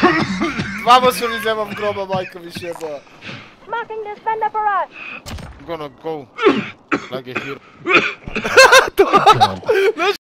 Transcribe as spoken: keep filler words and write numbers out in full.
Vamos, eu lhe w groba, majka mi się ba. Marking this vendor for us. I'm gonna go like a hero.